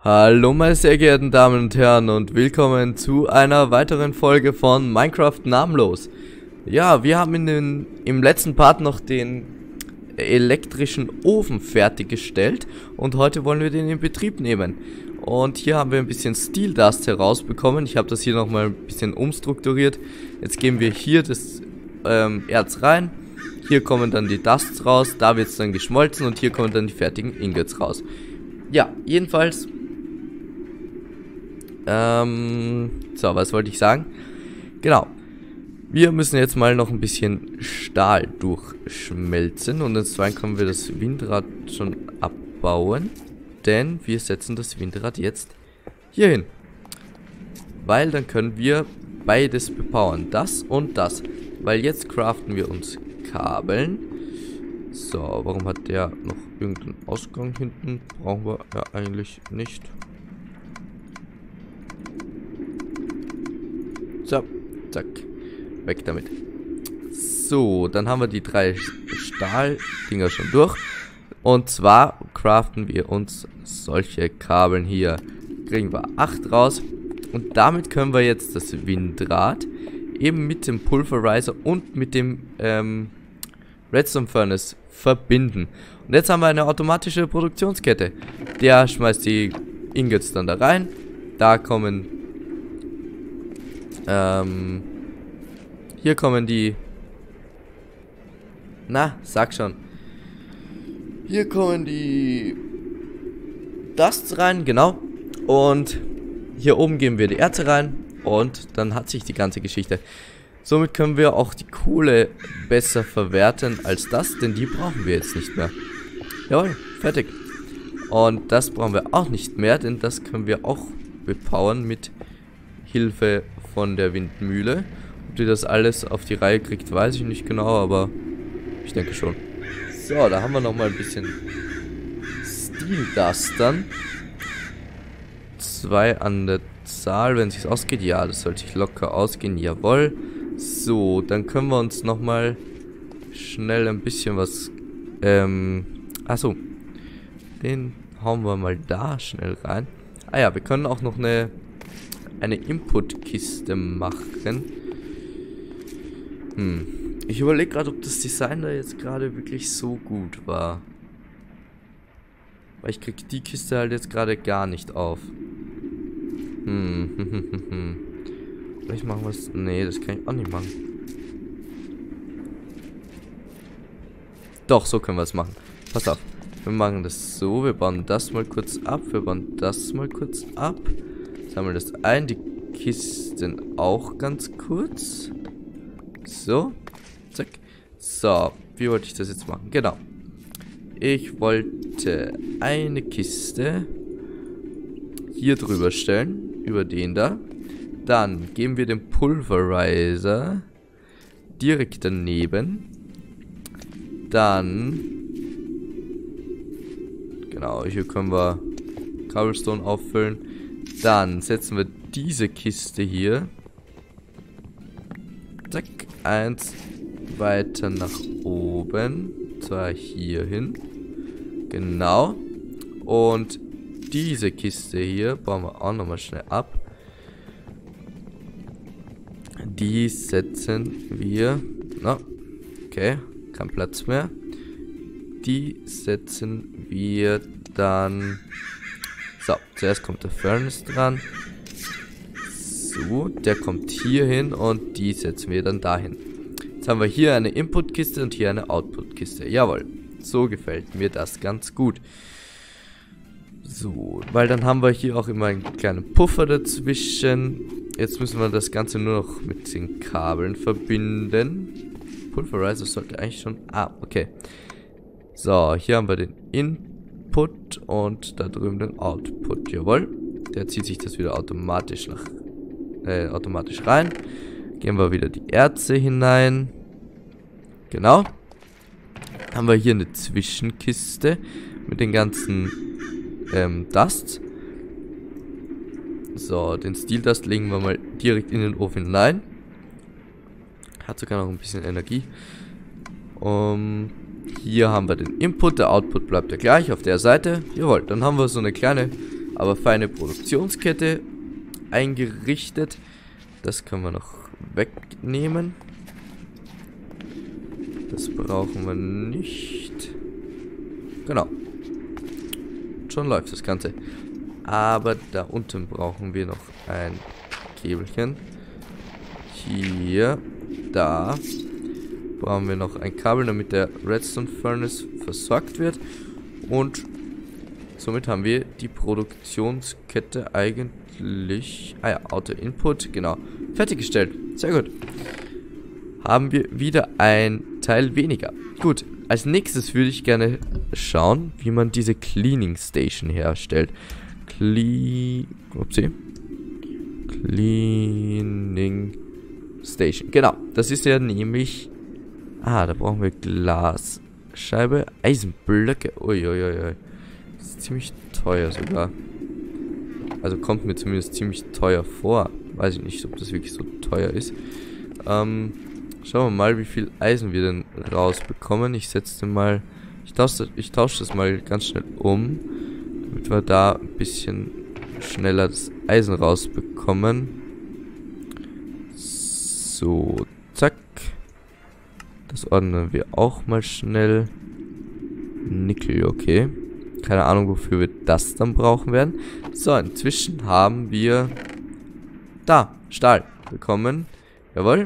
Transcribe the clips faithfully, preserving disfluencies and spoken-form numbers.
Hallo meine sehr geehrten Damen und Herren und willkommen zu einer weiteren Folge von Minecraft Namenlos. Ja, wir haben in den, im letzten Part noch den elektrischen Ofen fertiggestellt und heute wollen wir den in Betrieb nehmen. Und hier haben wir ein bisschen Steel Dust herausbekommen. Ich habe das hier nochmal ein bisschen umstrukturiert. Jetzt geben wir hier das ähm, Erz rein. Hier kommen dann die Dusts raus, da wird es dann geschmolzen und hier kommen dann die fertigen Ingots raus. Ja, jedenfalls... Ähm, so, was wollte ich sagen? Genau. Wir müssen jetzt mal noch ein bisschen Stahl durchschmelzen und zwar können wir das Windrad schon abbauen, denn wir setzen das Windrad jetzt hier hin. Weil dann können wir beides bepowern, das und das. Weil jetzt craften wir uns Kabeln. So, warum hat der noch irgendeinen Ausgang hinten? Brauchen wir ja eigentlich nicht. So, zack, weg damit. So, dann haben wir die drei Stahldinger schon durch. Und zwar craften wir uns solche Kabeln hier. Kriegen wir acht raus. Und damit können wir jetzt das Windrad eben mit dem Pulverizer und mit dem ähm, Redstone Furnace verbinden. Und jetzt haben wir eine automatische Produktionskette. Der schmeißt die Ingots dann da rein. Da kommen... Ähm, hier kommen die... Na, sag schon. Hier kommen die Dusts rein, genau. Und hier oben geben wir die Erze rein. Und dann hat sich die ganze Geschichte. Somit können wir auch die Kohle besser verwerten als das, denn die brauchen wir jetzt nicht mehr. Jawohl, fertig. Und das brauchen wir auch nicht mehr, denn das können wir auch bepowern mit Hilfe von der Windmühle. Ob die das alles auf die Reihe kriegt, weiß ich nicht genau, aber ich denke schon. So, da haben wir nochmal ein bisschen Steel Dust dann. Zwei an der Zahl, wenn es sich ausgeht. Ja, das sollte sich locker ausgehen. Jawohl. So, dann können wir uns nochmal schnell ein bisschen was... Ähm, achso. Den hauen wir mal da schnell rein. Ah ja, wir können auch noch eine... eine Input-Kiste machen. Hm. Ich überlege gerade, ob das Design da jetzt gerade wirklich so gut war. Weil ich krieg die Kiste halt jetzt gerade gar nicht auf. Hm. Hm, hm, hm, hm. Vielleicht machen wir es... Nee, das kann ich auch nicht machen. Doch, so können wir es machen. Pass auf. Wir machen das so. Wir bauen das mal kurz ab. Wir bauen das mal kurz ab. Sammeln das ein, die Kisten auch ganz kurz. So. Zack. So, wie wollte ich das jetzt machen? Genau. Ich wollte eine Kiste hier drüber stellen, über den da. Dann geben wir den Pulverizer direkt daneben. Dann, genau, hier können wir Cobblestone auffüllen. Dann setzen wir diese Kiste hier. Zack. Eins weiter nach oben. Zwar hier hin. Genau. Und diese Kiste hier bauen wir auch nochmal schnell ab. Die setzen wir... Na, okay. Kein Platz mehr. Die setzen wir dann... So, zuerst kommt der Furnace dran. So, der kommt hier hin und die setzen wir dann dahin. Jetzt haben wir hier eine Input-Kiste und hier eine Output-Kiste. Jawohl, so gefällt mir das ganz gut. So, weil dann haben wir hier auch immer einen kleinen Puffer dazwischen. Jetzt müssen wir das Ganze nur noch mit den Kabeln verbinden. Pulverizer sollte eigentlich schon... Ah, okay. So, hier haben wir den Input und da drüben den Output. Jawohl. Der zieht sich das wieder automatisch nach äh, automatisch rein. Gehen wir wieder die Erze hinein. Genau. Haben wir hier eine Zwischenkiste mit den ganzen ähm, Dust. So, den Steel Dust legen wir mal direkt in den Ofen hinein. Hat sogar noch ein bisschen Energie. Um, hier haben wir den Input, der Output bleibt ja gleich auf der Seite. Jawohl, dann haben wir so eine kleine aber feine Produktionskette eingerichtet. Das können wir noch wegnehmen. Das brauchen wir nicht. Genau. Schon läuft das Ganze. Aber da unten brauchen wir noch ein Käbelchen. Hier. Da. Brauchen wir noch ein Kabel, damit der Redstone Furnace versorgt wird. Und somit haben wir die Produktionskette eigentlich... Ah ja, Auto-Input, genau. Fertiggestellt. Sehr gut. Haben wir wieder ein Teil weniger. Gut, als nächstes würde ich gerne schauen, wie man diese Cleaning Station herstellt. Cle... Upsi. Cleaning Station. Genau, das ist ja nämlich... Ah, da brauchen wir Glasscheibe, Eisenblöcke. Uiuiui. Das ist ziemlich teuer sogar. Also kommt mir zumindest ziemlich teuer vor. Weiß ich nicht, ob das wirklich so teuer ist. Ähm, schauen wir mal, wie viel Eisen wir denn rausbekommen. Ich setze mal... Ich tausche, ich tausche das mal ganz schnell um, damit wir da ein bisschen schneller das Eisen rausbekommen. So, zack. Das ordnen wir auch mal schnell. Nickel, okay. Keine Ahnung, wofür wir das dann brauchen werden. So, inzwischen haben wir da Stahl bekommen. Jawohl.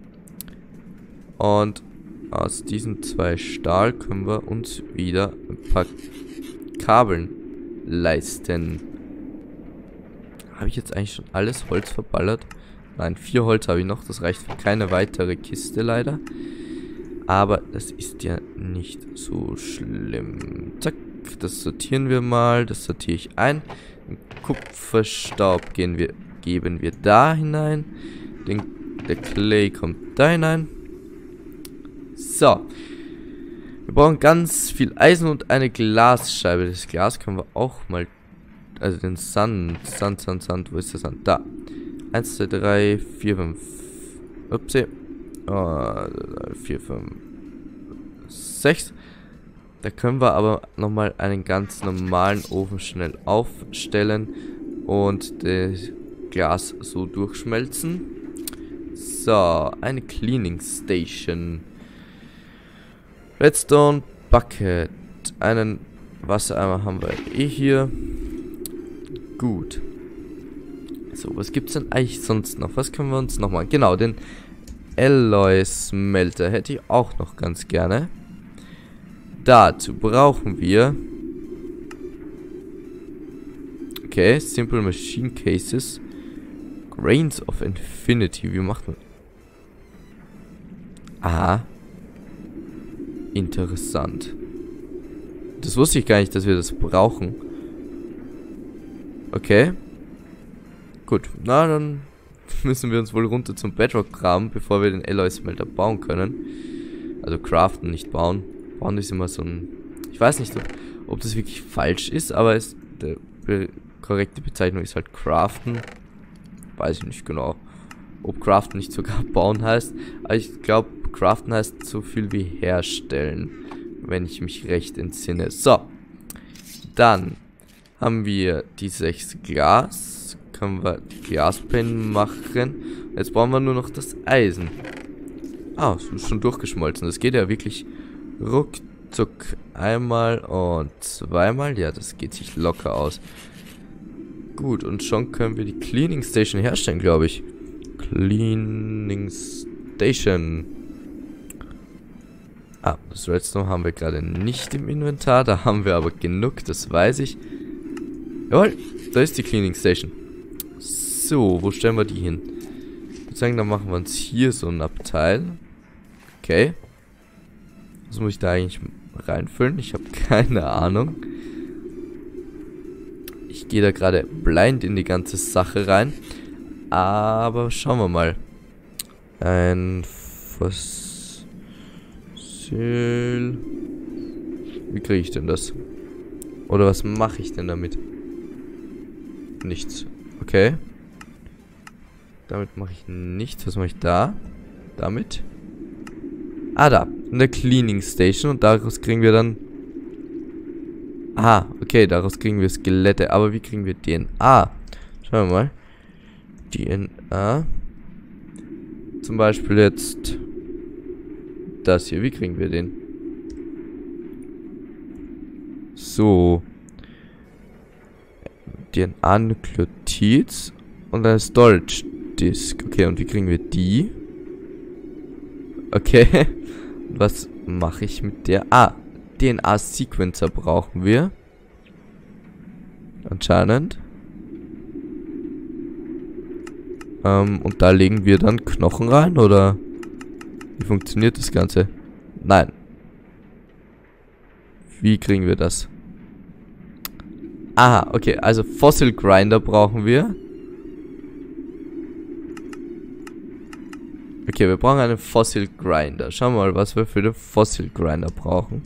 Und aus diesen zwei Stahl können wir uns wieder ein paar Kabeln leisten. Habe ich jetzt eigentlich schon alles Holz verballert? Nein, vier Holz habe ich noch. Das reicht für keine weitere Kiste leider. Aber das ist ja nicht so schlimm. Zack, das sortieren wir mal. Das sortiere ich ein. Den Kupferstaub gehen wir, geben wir da hinein. Den, der Clay kommt da hinein. So. Wir brauchen ganz viel Eisen und eine Glasscheibe. Das Glas können wir auch mal... Also den Sand. Sand, Sand, Sand. Wo ist der Sand? Da. eins, zwei, drei, vier, fünf. Upsi. vier, fünf, sechs. Da können wir aber nochmal einen ganz normalen Ofen schnell aufstellen und das Glas so durchschmelzen. So, eine Cleaning Station. Redstone Bucket. Einen Wassereimer haben wir eh hier. Gut. So, was gibt's denn eigentlich sonst noch? Was können wir uns noch mal... Genau, den Alloy Smelter hätte ich auch noch ganz gerne. Dazu brauchen wir... Okay, Simple Machine Cases. Grains of Infinity. Wie macht man... Aha. Interessant. Das wusste ich gar nicht, dass wir das brauchen. Okay. Gut, na dann müssen wir uns wohl runter zum Bedrock graben, bevor wir den Alloy Smelter bauen können. Also craften, nicht bauen. Bauen ist immer so ein... Ich weiß nicht, ob, ob das wirklich falsch ist, aber es, die be korrekte Bezeichnung ist halt craften. Weiß ich nicht genau, ob craften nicht sogar bauen heißt. Aber ich glaube, craften heißt so viel wie herstellen, wenn ich mich recht entsinne. So, dann haben wir die sechs Glas. Können wir die Glasplatten machen. Jetzt brauchen wir nur noch das Eisen. Ah, es ist schon durchgeschmolzen. Das geht ja wirklich ruckzuck. Einmal und zweimal. Ja, das geht sich locker aus. Gut, und schon können wir die Cleaning Station herstellen, glaube ich. Cleaning Station. Ah, das Redstone haben wir gerade nicht im Inventar. Da haben wir aber genug, das weiß ich. Jawohl, da ist die Cleaning Station. So, wo stellen wir die hin? Ich würde sagen, dann machen wir uns hier so ein Abteil. Okay. Was muss ich da eigentlich reinfüllen? Ich habe keine Ahnung. Ich gehe da gerade blind in die ganze Sache rein. Aber schauen wir mal. Ein Fossil. Wie kriege ich denn das? Oder was mache ich denn damit? Nichts. Okay. Damit mache ich nichts. Was mache ich da? Damit? Ah, da. In der Cleaning Station. Und daraus kriegen wir dann Ah, okay, daraus kriegen wir Skelette. Aber wie kriegen wir D N A? Schauen wir mal. D N A. Zum Beispiel jetzt das hier. Wie kriegen wir den? So. D N A-Nukleotids und ein Storage Disk. Okay, und wie kriegen wir die? Okay. Was mache ich mit der? Ah, D N A-Sequencer brauchen wir. Anscheinend. Ähm, und da legen wir dann Knochen rein, oder? Wie funktioniert das Ganze? Nein. Wie kriegen wir das? Aha, okay, also Fossil Grinder brauchen wir. Okay, wir brauchen einen Fossil Grinder. Schauen wir mal, was wir für den Fossil Grinder brauchen.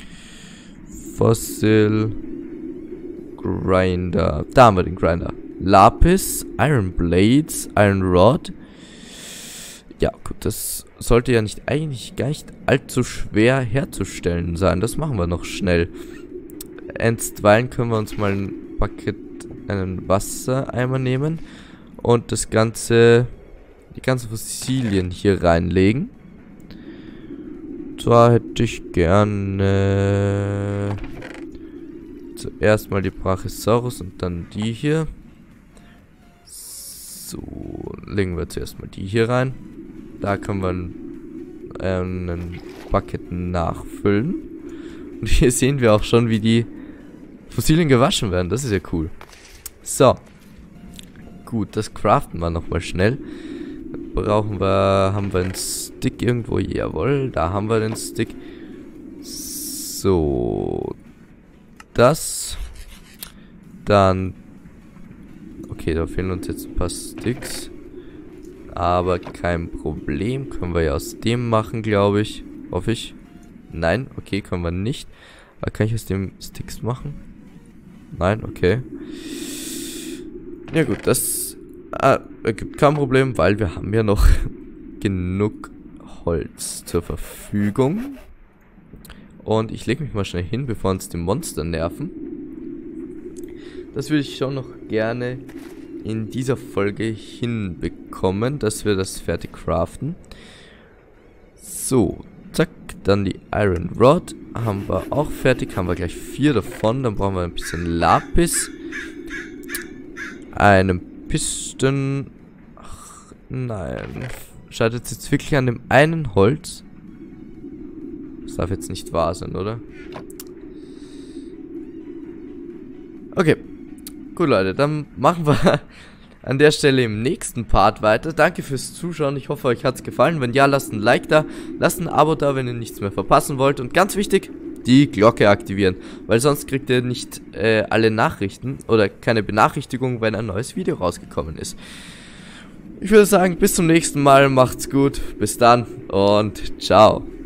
Fossil Grinder. Da haben wir den Grinder. Lapis, Iron Blades, Iron Rod. Ja, gut, das sollte ja nicht eigentlich gar nicht allzu schwer herzustellen sein. Das machen wir noch schnell. Einstweilen können wir uns mal ein Paket, einen Wassereimer nehmen und das ganze, die ganzen Fossilien hier reinlegen. Zwar hätte ich gerne zuerst mal die Brachiosaurus und dann die hier. So, legen wir zuerst mal die hier rein. Da können wir einen, äh, einen Bucket nachfüllen. Und hier sehen wir auch schon, wie die Fossilien gewaschen werden. Das ist ja cool. So. Gut, das craften wir nochmal schnell. Brauchen wir, haben wir einen Stick irgendwo? Jawohl, da haben wir den Stick. So. Das. Dann. Okay, da fehlen uns jetzt ein paar Sticks. Aber kein Problem. Können wir ja aus dem machen, glaube ich. Hoffe ich. Nein, okay, können wir nicht. Aber kann ich aus dem Sticks machen? Nein, okay. Ja gut, das äh, ergibt kein Problem, weil wir haben ja noch genug Holz zur Verfügung. Und ich lege mich mal schnell hin, bevor uns die Monster nerven. Das würde ich schon noch gerne in dieser Folge hinbekommen, dass wir das fertig craften. So, zack, dann die Iron Rod haben wir auch fertig, haben wir gleich vier davon, dann brauchen wir ein bisschen Lapis, einen Piston, ach nein, scheitert es jetzt wirklich an dem einen Holz? Das darf jetzt nicht wahr sein, oder? Okay. Gut, Leute, dann machen wir an der Stelle im nächsten Part weiter. Danke fürs Zuschauen. Ich hoffe, euch hat es gefallen. Wenn ja, lasst ein Like da. Lasst ein Abo da, wenn ihr nichts mehr verpassen wollt. Und ganz wichtig, die Glocke aktivieren. Weil sonst kriegt ihr nicht äh, alle Nachrichten oder keine Benachrichtigung, wenn ein neues Video rausgekommen ist. Ich würde sagen, bis zum nächsten Mal. Macht's gut. Bis dann und ciao.